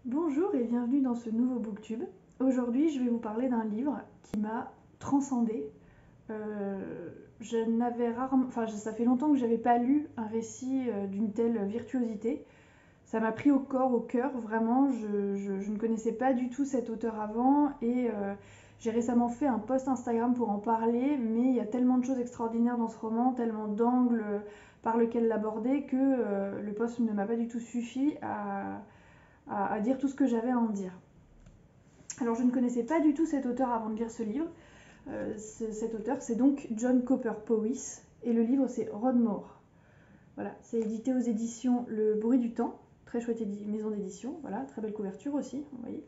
Bonjour et bienvenue dans ce nouveau booktube. Aujourd'hui, je vais vous parler d'un livre qui m'a transcendée. Je n'avais rarement, ça fait longtemps que j'avais pas lu un récit d'une telle virtuosité. Ça m'a pris au corps, au cœur, vraiment. Je ne connaissais pas du tout cet auteur avant et j'ai récemment fait un post Instagram pour en parler, mais il y a tellement de choses extraordinaires dans ce roman, tellement d'angles par lesquels l'aborder que le post ne m'a pas du tout suffi à dire tout ce que j'avais à en dire. Alors je ne connaissais pas du tout cet auteur avant de lire ce livre. Cet auteur c'est donc John Cooper Powys et le livre c'est Rodmore. Voilà, c'est édité aux éditions Le Bruit du Temps, très chouette maison d'édition, voilà, très belle couverture aussi, vous voyez.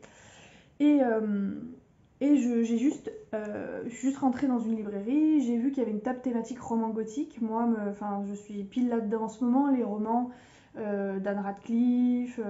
Et je suis juste rentrée dans une librairie, j'ai vu qu'il y avait une table thématique roman gothique. Moi, je suis pile là-dedans en ce moment, les romans d'Anne Radcliffe,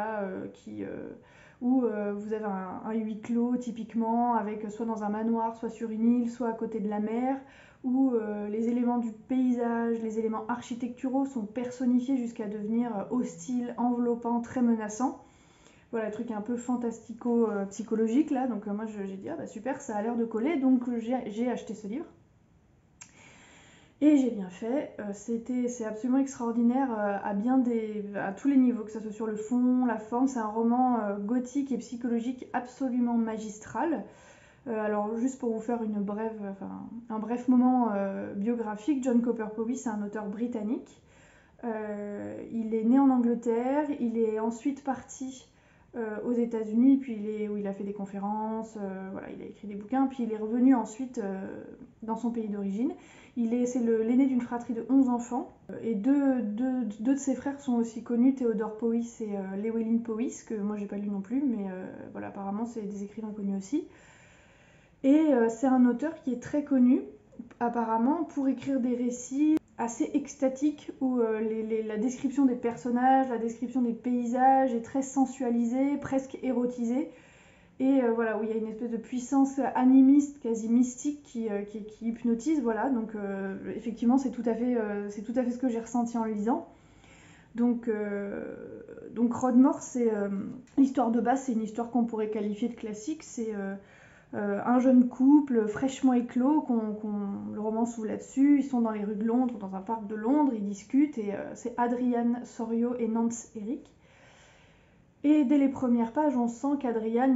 où vous avez un huis clos typiquement, avec soit dans un manoir, soit sur une île, soit à côté de la mer, où les éléments du paysage, les éléments architecturaux sont personnifiés jusqu'à devenir hostiles, enveloppants, très menaçants. Voilà, le truc un peu fantastico-psychologique là, donc moi j'ai dit ah bah super, ça a l'air de coller, donc j'ai acheté ce livre. Et j'ai bien fait, c'est absolument extraordinaire à tous les niveaux, que ce soit sur le fond, la forme. C'est un roman gothique et psychologique absolument magistral. Alors juste pour vous faire un bref moment biographique, John Cooper Powys c'est un auteur britannique. Il est né en Angleterre, il est ensuite parti aux États-Unis, où il a fait des conférences, voilà, il a écrit des bouquins, puis il est revenu ensuite dans son pays d'origine. C'est l'aîné d'une fratrie de 11 enfants, et deux de ses frères sont aussi connus, Theodore Powys et Llewellyn Powys, que moi j'ai pas lu non plus, mais voilà, apparemment c'est des écrivains connus aussi. Et c'est un auteur qui est très connu, apparemment, pour écrire des récits assez extatique où la description des personnages, la description des paysages est très sensualisée, presque érotisée, et voilà, où il y a une espèce de puissance animiste, quasi mystique qui hypnotise, voilà, donc effectivement c'est tout à fait ce que j'ai ressenti en le lisant. Donc Rodmore, l'histoire de base, c'est une histoire qu'on pourrait qualifier de classique, c'est un jeune couple fraîchement éclos, le roman s'ouvre là-dessus. Ils sont dans les rues de Londres, dans un parc de Londres, ils discutent, et c'est Adrian Sorio et Nance Eric. Et dès les premières pages, on sent qu'Adrian,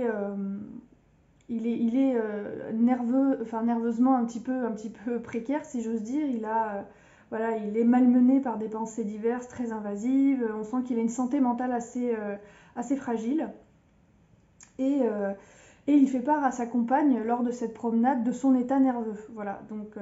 il est nerveusement un petit peu précaire, si j'ose dire. Voilà, il est malmené par des pensées diverses, très invasives. On sent qu'il a une santé mentale assez fragile. Et il fait part à sa compagne lors de cette promenade de son état nerveux. Voilà,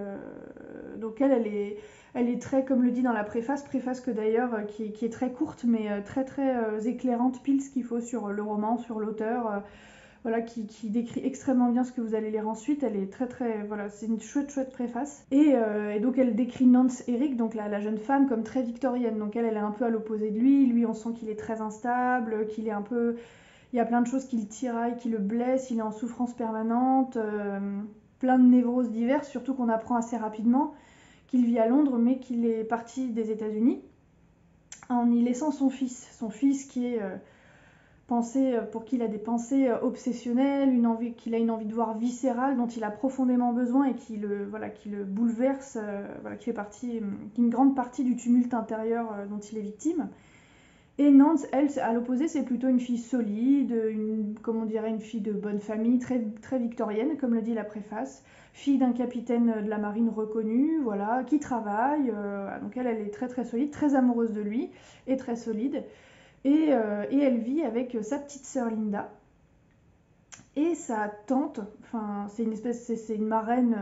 donc elle est très, comme le dit dans la préface que d'ailleurs qui est très courte mais très éclairante, pile ce qu'il faut sur le roman, sur l'auteur, voilà, qui décrit extrêmement bien ce que vous allez lire ensuite. Elle est voilà, c'est une chouette préface. Et donc elle décrit Nance Eric, donc la jeune femme, comme très victorienne. Donc elle est un peu à l'opposé de lui. Lui, on sent qu'il est très instable, qu'il est un peu... Il y a plein de choses qui le tiraillent, qui le blessent, il est en souffrance permanente, plein de névroses diverses, surtout qu'on apprend assez rapidement qu'il vit à Londres, mais qu'il est parti des États-Unis en y laissant son fils qui est pour qui il a des pensées obsessionnelles, qu'il a une envie de voir viscérale, dont il a profondément besoin et qui le bouleverse, qui fait une grande partie du tumulte intérieur dont il est victime. Et Nance, elle, à l'opposé, c'est plutôt une fille solide, une fille de bonne famille, très victorienne, comme le dit la préface, fille d'un capitaine de la marine reconnu, voilà, qui travaille, donc elle est très solide, très amoureuse de lui, et très solide, et elle vit avec sa petite sœur Linda, et sa tante, c'est une marraine,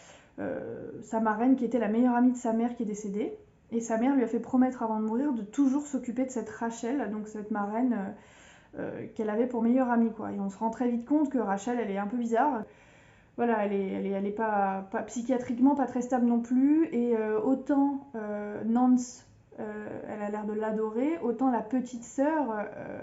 sa marraine qui était la meilleure amie de sa mère qui est décédée. Et sa mère lui a fait promettre avant de mourir de toujours s'occuper de cette Rachel, donc cette marraine qu'elle avait pour meilleure amie, quoi. Et on se rend très vite compte que Rachel, elle est un peu bizarre. Voilà, elle est pas psychiatriquement pas très stable non plus. Et autant Nance, elle a l'air de l'adorer, autant la petite sœur,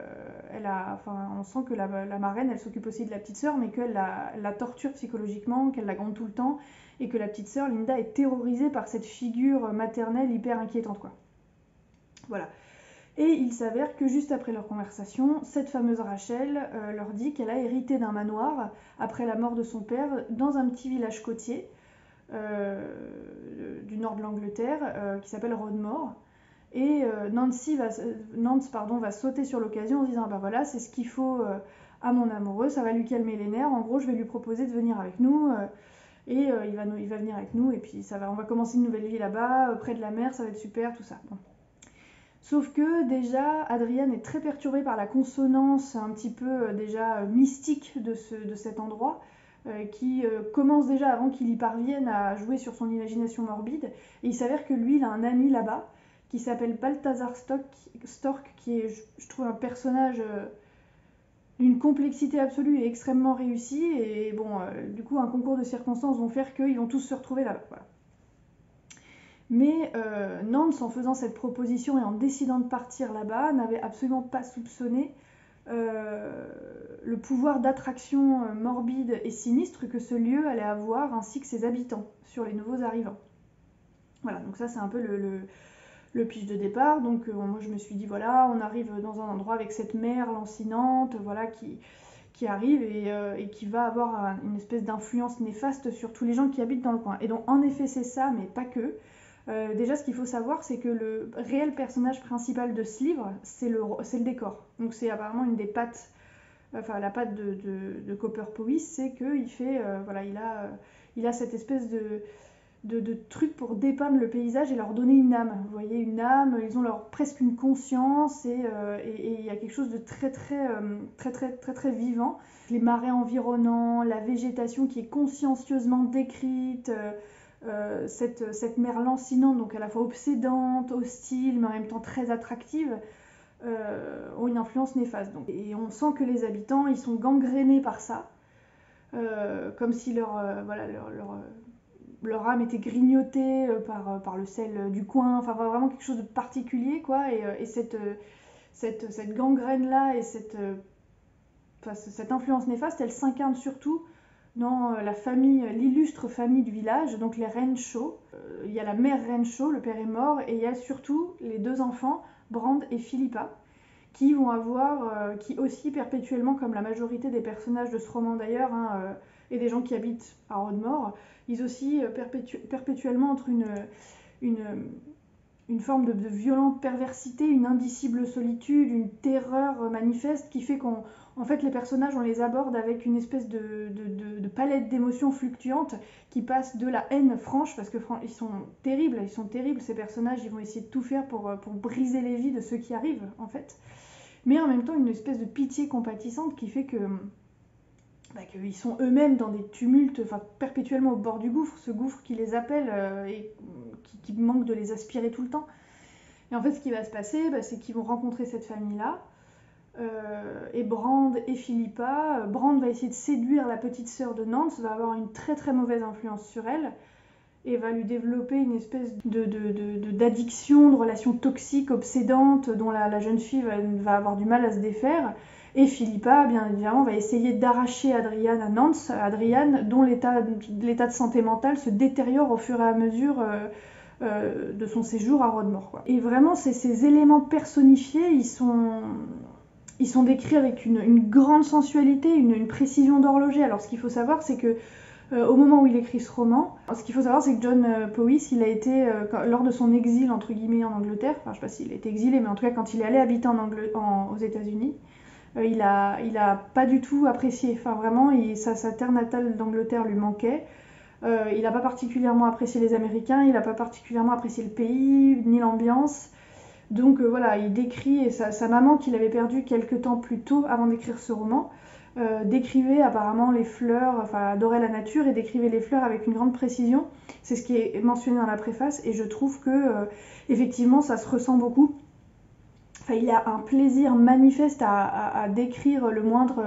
on sent que la marraine, elle s'occupe aussi de la petite sœur, mais qu'elle la torture psychologiquement, qu'elle la gronde tout le temps, et que la petite sœur Linda est terrorisée par cette figure maternelle hyper inquiétante, quoi. Voilà. Et il s'avère que juste après leur conversation, cette fameuse Rachel leur dit qu'elle a hérité d'un manoir après la mort de son père dans un petit village côtier du nord de l'Angleterre qui s'appelle Rodmore. Et Nance va sauter sur l'occasion en se disant bah voilà, c'est ce qu'il faut à mon amoureux, ça va lui calmer les nerfs, en gros je vais lui proposer de venir avec nous il va venir avec nous et puis on va commencer une nouvelle vie là-bas, près de la mer, ça va être super, tout ça. Bon. Sauf que déjà, Adrian est très perturbé par la consonance un petit peu déjà mystique de cet endroit, qui commence déjà avant qu'il y parvienne à jouer sur son imagination morbide. Et il s'avère que lui, il a un ami là-bas, qui s'appelle Balthazar Stork, qui est, je trouve, un personnage d'une complexité absolue et extrêmement réussi. Et bon, du coup, un concours de circonstances vont faire qu'ils vont tous se retrouver là-bas. Voilà. Mais Nance, en faisant cette proposition et en décidant de partir là-bas, n'avait absolument pas soupçonné le pouvoir d'attraction morbide et sinistre que ce lieu allait avoir, ainsi que ses habitants, sur les nouveaux arrivants. Voilà, donc ça c'est un peu le pitch de départ. Donc moi je me suis dit, voilà, on arrive dans un endroit avec cette mer lancinante, voilà, qui arrive et qui va avoir une espèce d'influence néfaste sur tous les gens qui habitent dans le coin. Et donc en effet c'est ça, mais pas que. Déjà, ce qu'il faut savoir, c'est que le réel personnage principal de ce livre, c'est le décor. Donc c'est apparemment une des pattes, enfin la patte de Cooper Powys, c'est qu'il fait, voilà, il a cette espèce de truc pour dépeindre le paysage et leur donner une âme. Vous voyez, une âme, ils ont presque une conscience et il y a quelque chose de très vivant. Les marais environnants, la végétation qui est consciencieusement décrite. Cette mer lancinante, donc à la fois obsédante, hostile, mais en même temps très attractive, ont une influence néfaste. Donc. Et on sent que les habitants, ils sont gangrénés par ça, comme si leur âme était grignotée par le sel du coin, enfin vraiment quelque chose de particulier, quoi. Et cette gangrène-là et cette influence néfaste, elle s'incarne surtout dans l'illustre famille du village, donc les Renshaw. Il y a la mère Renshaw, le père est mort, et il y a surtout les deux enfants, Brand et Philippa, qui vont avoir, qui aussi perpétuellement, comme la majorité des personnages de ce roman d'ailleurs, et des gens qui habitent à Rodmore, ils aussi perpétuellement entre une forme de violente perversité, une indicible solitude, une terreur manifeste qui fait qu'en fait les personnages on les aborde avec une espèce de palette d'émotions fluctuantes qui passe de la haine franche, parce que ils sont terribles ces personnages, ils vont essayer de tout faire pour briser les vies de ceux qui arrivent en fait, mais en même temps une espèce de pitié compatissante qui fait qu'ils sont eux-mêmes dans des tumultes, perpétuellement au bord du gouffre, ce gouffre qui les appelle et qui manque de les aspirer tout le temps. Et en fait, ce qui va se passer, c'est qu'ils vont rencontrer cette famille-là, et Brand et Philippa. Brand va essayer de séduire la petite sœur de Nance, va avoir une très mauvaise influence sur elle, et va lui développer une espèce d'addiction, de relation toxique, obsédante, dont la jeune fille va avoir du mal à se défaire. Et Philippa, bien évidemment, va essayer d'arracher Adrian à Nance, Adrian, dont l'état de santé mentale se détériore au fur et à mesure de son séjour à Rodmore, quoi. Et vraiment, ces éléments personnifiés, ils sont décrits avec une grande sensualité, une précision d'horloger. Alors, ce qu'il faut savoir, c'est que au moment où il écrit ce roman, ce qu'il faut savoir, c'est que John Powys, il a été, lors de son exil, entre guillemets, en Angleterre, enfin, je sais pas s'il a été exilé, mais en tout cas, quand il est allé habiter aux États-Unis, il a pas du tout apprécié. Enfin, vraiment, sa terre natale d'Angleterre lui manquait. Il n'a pas particulièrement apprécié les Américains, il n'a pas particulièrement apprécié le pays, ni l'ambiance. Donc voilà, il décrit, et sa maman, qu'il avait perdue quelques temps plus tôt, avant d'écrire ce roman, décrivait apparemment les fleurs, enfin adorait la nature et décrivait les fleurs avec une grande précision. C'est ce qui est mentionné dans la préface, et je trouve que effectivement ça se ressent beaucoup. Enfin, il a un plaisir manifeste à décrire le moindre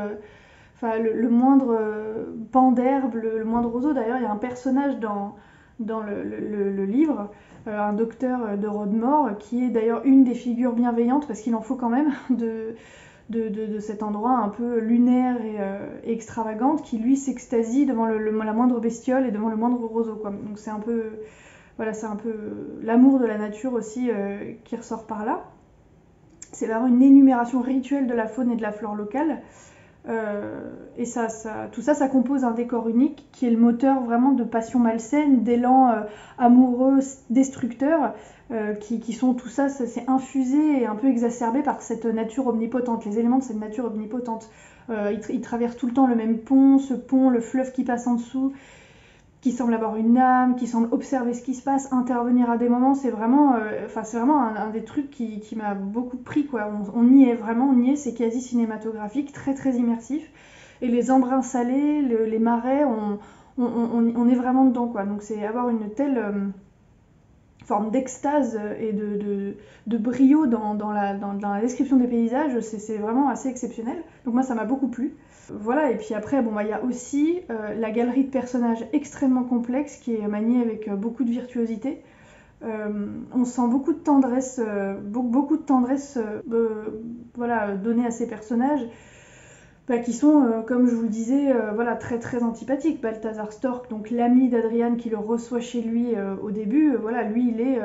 pan d'herbe, le moindre roseau. D'ailleurs, il y a un personnage dans le livre, un docteur de Rodmore, qui est d'ailleurs une des figures bienveillantes, parce qu'il en faut quand même, de cet endroit un peu lunaire et extravagante, qui lui s'extasie devant la moindre bestiole et devant le moindre roseau, quoi. Donc c'est un peu l'amour de la nature aussi qui ressort par là. C'est vraiment une énumération rituelle de la faune et de la flore locale. Et tout ça, ça compose un décor unique qui est le moteur vraiment de passions malsaines, d'élan amoureux, destructeurs, qui sont tout ça, c'est infusé et un peu exacerbé par cette nature omnipotente, les éléments de cette nature omnipotente. Ils traversent tout le temps le même pont, ce pont, le fleuve qui passe en dessous, qui semble avoir une âme, qui semble observer ce qui se passe, intervenir à des moments. C'est vraiment un des trucs qui m'a beaucoup pris, quoi. On y est vraiment, on y est, c'est quasi cinématographique, très très immersif. Et les embruns salés, les marais, on est vraiment dedans, quoi. Donc c'est avoir une telle forme d'extase et de brio dans la description des paysages, c'est vraiment assez exceptionnel. Donc moi ça m'a beaucoup plu. Voilà, et puis après, bon, il y a aussi la galerie de personnages extrêmement complexe qui est maniée avec beaucoup de virtuosité. On sent beaucoup de tendresse, voilà, donnée à ces personnages qui sont, comme je vous le disais, voilà, très très antipathiques. Balthazar Stork, donc l'ami d'Adrian qui le reçoit chez lui au début, voilà, lui il est...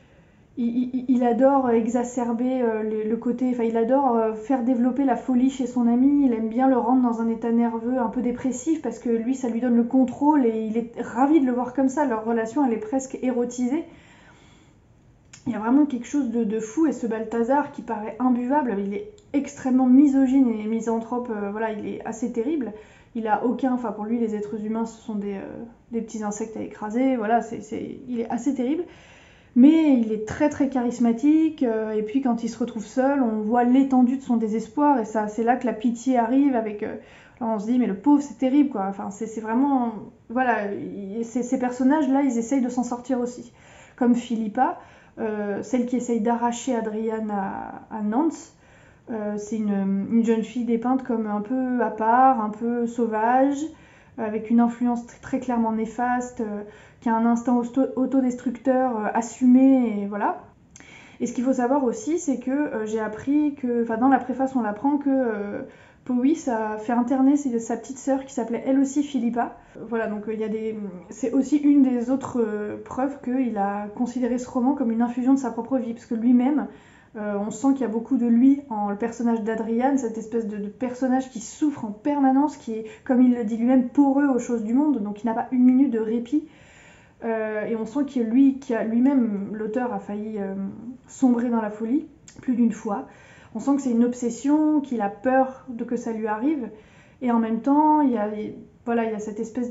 Il adore exacerber le côté, enfin il adore faire développer la folie chez son ami, il aime bien le rendre dans un état nerveux un peu dépressif parce que lui ça lui donne le contrôle et il est ravi de le voir comme ça, leur relation elle est presque érotisée. Il y a vraiment quelque chose de fou et ce Balthazar qui paraît imbuvable, il est extrêmement misogyne et misanthrope, voilà, il est assez terrible. Il a aucun, enfin pour lui les êtres humains ce sont des petits insectes à écraser, voilà, il est assez terrible. Mais il est très très charismatique, et puis quand il se retrouve seul, on voit l'étendue de son désespoir, et ça, c'est là que la pitié arrive avec... alors on se dit, mais le pauvre, c'est terrible, quoi. Enfin, c'est vraiment... Voilà, ces personnages-là, ils essayent de s'en sortir aussi. Comme Philippa, celle qui essaye d'arracher Adrian à Nantes. C'est une jeune fille dépeinte comme un peu à part, un peu sauvage, avec une influence très clairement néfaste, qui a un instinct autodestructeur assumé, et voilà. Et ce qu'il faut savoir aussi, c'est que j'ai appris que, enfin dans la préface on apprend que Powys a fait interner sa petite sœur qui s'appelait elle aussi Philippa. Voilà, donc c'est aussi une des autres preuves qu'il a considéré ce roman comme une infusion de sa propre vie, parce que lui-même, on sent qu'il y a beaucoup de lui en le personnage d'Adrian, cette espèce de personnage qui souffre en permanence, qui est, comme il le dit lui-même, poreux aux choses du monde, donc il n'a pas une minute de répit. Et on sent que lui-même, l'auteur, a failli sombrer dans la folie plus d'une fois. On sent que c'est une obsession, qu'il a peur de que ça lui arrive. Et en même temps, il y a cette espèce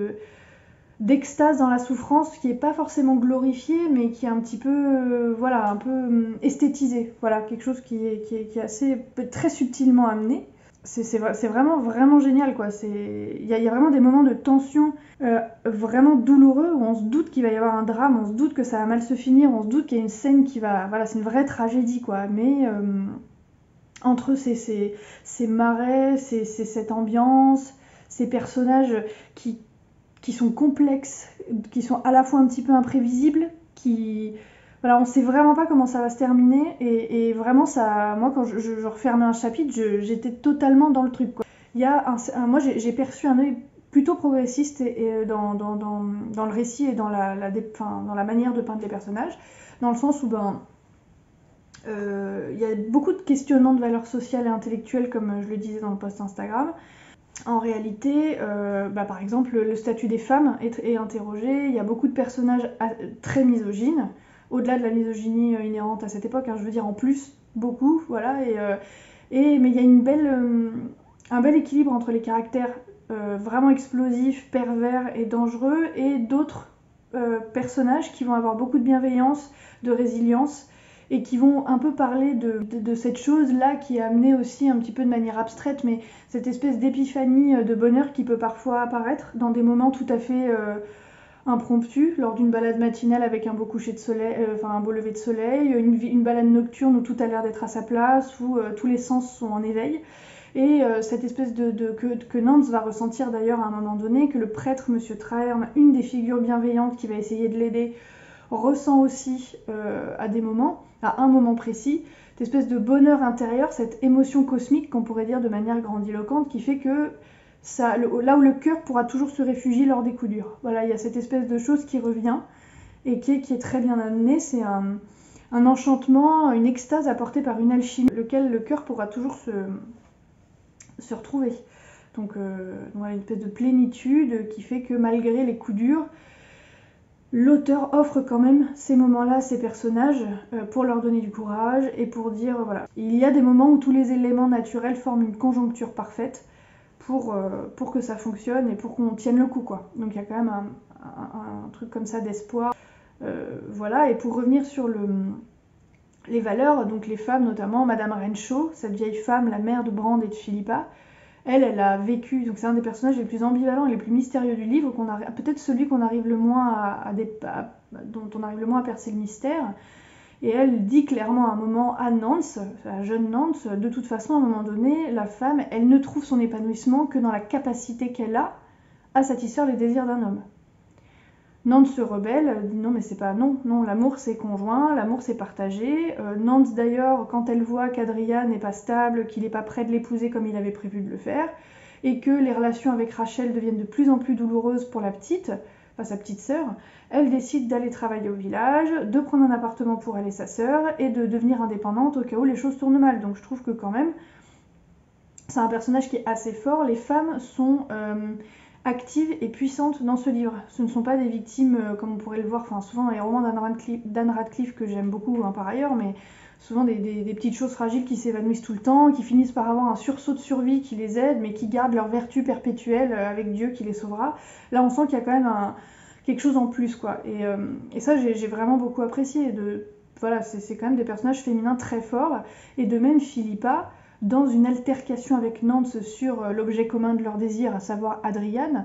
d'extase dans la souffrance qui n'est pas forcément glorifiée, mais qui est un petit peu, un peu esthétisée. Voilà, quelque chose qui est assez, très subtilement amené. C'est vraiment, vraiment génial, quoi. Il y a vraiment des moments de tension vraiment douloureux où on se doute qu'il va y avoir un drame, on se doute que ça va mal se finir, on se doute qu'il y a une scène qui va... Voilà, c'est une vraie tragédie, quoi. Mais entre ces marais, cette ambiance, ces personnages qui sont complexes, qui sont à la fois un petit peu imprévisibles, voilà, on sait vraiment pas comment ça va se terminer, et vraiment, moi, quand je refermais un chapitre, j'étais totalement dans le truc, quoi. Moi, j'ai perçu un œil plutôt progressiste dans le récit et dans la manière de peindre les personnages, dans le sens où, il y a beaucoup de questionnements de valeurs sociales et intellectuelles, comme je le disais dans le post Instagram. En réalité, par exemple, le statut des femmes est interrogé, il y a beaucoup de personnages très misogynes, au-delà de la misogynie inhérente à cette époque, je veux dire en plus, beaucoup, voilà, mais il y a un bel équilibre entre les caractères vraiment explosifs, pervers et dangereux, et d'autres personnages qui vont avoir beaucoup de bienveillance, de résilience, et qui vont un peu parler de cette chose-là qui est amenée aussi un petit peu de manière abstraite, mais cette espèce d'épiphanie de bonheur qui peut parfois apparaître dans des moments tout à fait impromptus, lors d'une balade matinale avec un beau coucher de soleil, un beau lever de soleil, une balade nocturne où tout a l'air d'être à sa place, où tous les sens sont en éveil. Et cette espèce que Nance va ressentir d'ailleurs à un moment donné, que le prêtre, Monsieur Traherne, une des figures bienveillantes qui va essayer de l'aider, ressent aussi à un moment précis, cette espèce de bonheur intérieur, cette émotion cosmique qu'on pourrait dire de manière grandiloquente, qui fait que là où le cœur pourra toujours se réfugier lors des coups durs. Voilà, il y a cette espèce de chose qui revient et qui est très bien amenée. C'est un enchantement, une extase apportée par une alchimie, lequel le cœur pourra toujours se retrouver. Donc voilà, une espèce de plénitude qui fait que malgré les coups durs, l'auteur offre quand même ces moments-là à ces personnages pour leur donner du courage et pour dire voilà, il y a des moments où tous les éléments naturels forment une conjoncture parfaite pour que ça fonctionne et pour qu'on tienne le coup, quoi. Donc il y a quand même un truc comme ça d'espoir. Voilà, et pour revenir sur les valeurs, donc les femmes notamment, Madame Renshaw, cette vieille femme, la mère de Brand et de Philippa, elle a vécu, donc c'est un des personnages les plus ambivalents et les plus mystérieux du livre, peut-être celui qu'on arrive le moins dont on arrive le moins à percer le mystère. Et elle dit clairement à un moment à Nance, la jeune Nance, de toute façon, à un moment donné, la femme, elle ne trouve son épanouissement que dans la capacité qu'elle a à satisfaire les désirs d'un homme. Nance se rebelle, elle dit non mais c'est pas non, l'amour c'est conjoint, l'amour c'est partagé. Nance d'ailleurs, quand elle voit qu'Adrian n'est pas stable, qu'il n'est pas prêt de l'épouser comme il avait prévu de le faire, et que les relations avec Rachel deviennent de plus en plus douloureuses pour la petite, enfin sa petite sœur, elle décide d'aller travailler au village, de prendre un appartement pour elle et sa sœur, et de devenir indépendante au cas où les choses tournent mal. Donc je trouve que quand même, c'est un personnage qui est assez fort. Les femmes sont actives et puissantes dans ce livre. Ce ne sont pas des victimes comme on pourrait le voir, enfin souvent dans les romans d'Anne Radcliffe que j'aime beaucoup par ailleurs, mais souvent des petites choses fragiles qui s'évanouissent tout le temps, qui finissent par avoir un sursaut de survie qui les aide, mais qui gardent leur vertu perpétuelle avec Dieu qui les sauvera. Là on sent qu'il y a quand même quelque chose en plus, quoi. Et ça j'ai vraiment beaucoup apprécié. Voilà, c'est quand même des personnages féminins très forts. Et de même Philippa, dans une altercation avec Nance sur l'objet commun de leur désir, à savoir Adrian,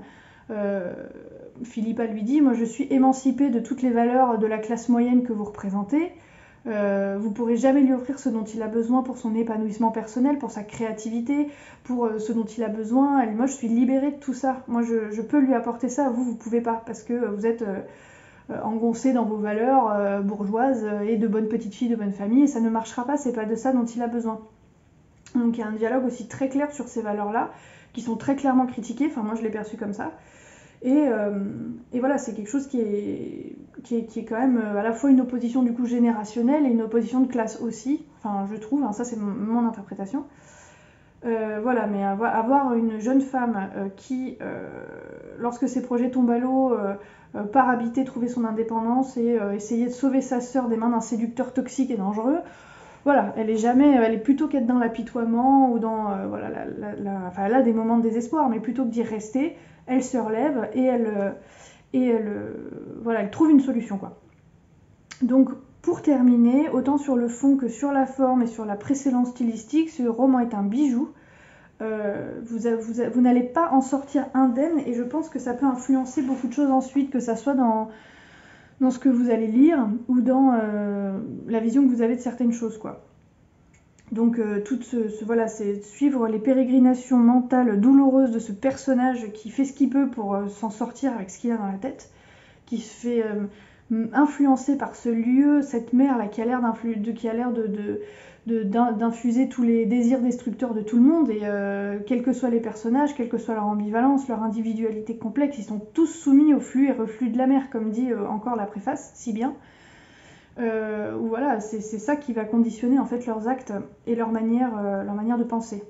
Philippa lui dit « Moi je suis émancipée de toutes les valeurs de la classe moyenne que vous représentez. Vous pourrez jamais lui offrir ce dont il a besoin pour son épanouissement personnel, pour sa créativité, pour ce dont il a besoin. Moi je suis libérée de tout ça. Moi je peux lui apporter ça, vous pouvez pas, parce que vous êtes engoncée dans vos valeurs bourgeoises et de bonne petite fille, de bonne famille, et ça ne marchera pas, c'est pas de ça dont il a besoin. » Donc il y a un dialogue aussi très clair sur ces valeurs-là, qui sont très clairement critiquées, enfin moi je l'ai perçu comme ça. Et voilà, c'est quelque chose qui est quand même à la fois une opposition du coup générationnelle et une opposition de classe aussi, enfin je trouve, hein, ça c'est mon interprétation. Voilà, mais avoir une jeune femme qui, lorsque ses projets tombent à l'eau, part habiter, trouver son indépendance et essayer de sauver sa sœur des mains d'un séducteur toxique et dangereux, voilà, elle est plutôt qu'être dans l'apitoiement ou dans voilà, enfin, elle a des moments de désespoir, mais plutôt que d'y rester, elle se relève et voilà, elle trouve une solution, quoi. Donc pour terminer, autant sur le fond que sur la forme et sur la précédente stylistique, ce roman est un bijou. Vous n'allez pas en sortir indemne et je pense que ça peut influencer beaucoup de choses ensuite, que ça soit dans ce que vous allez lire ou dans la vision que vous avez de certaines choses, quoi. Donc voilà, c'est suivre les pérégrinations mentales douloureuses de ce personnage qui fait ce qu'il peut pour s'en sortir avec ce qu'il a dans la tête, qui se fait influencer par ce lieu, cette mer là qui a l'air d'infuser tous les désirs destructeurs de tout le monde, et quels que soient les personnages, quelle que soit leur ambivalence, leur individualité complexe, ils sont tous soumis au flux et reflux de la mer, comme dit encore la préface, si bien. Où voilà, c'est ça qui va conditionner en fait leurs actes et leur manière de penser.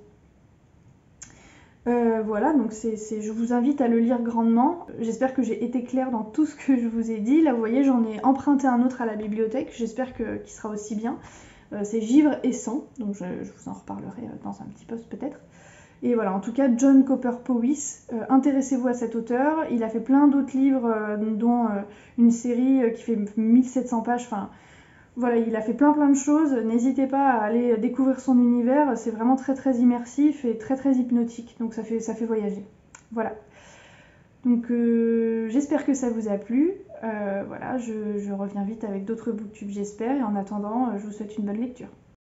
Voilà, donc je vous invite à le lire grandement. J'espère que j'ai été claire dans tout ce que je vous ai dit. Là, vous voyez, j'en ai emprunté un autre à la bibliothèque. J'espère qu'il sera aussi bien. C'est Givre et Sang, donc je vous en reparlerai dans un petit post peut-être. Et voilà, en tout cas, John Cooper Powys, intéressez-vous à cet auteur. Il a fait plein d'autres livres, dont une série qui fait 1700 pages. Enfin, voilà, il a fait plein de choses. N'hésitez pas à aller découvrir son univers. C'est vraiment très très immersif et très très hypnotique. Donc ça fait voyager. Voilà. Donc j'espère que ça vous a plu. Voilà, je reviens vite avec d'autres booktubes, j'espère. Et en attendant, je vous souhaite une bonne lecture.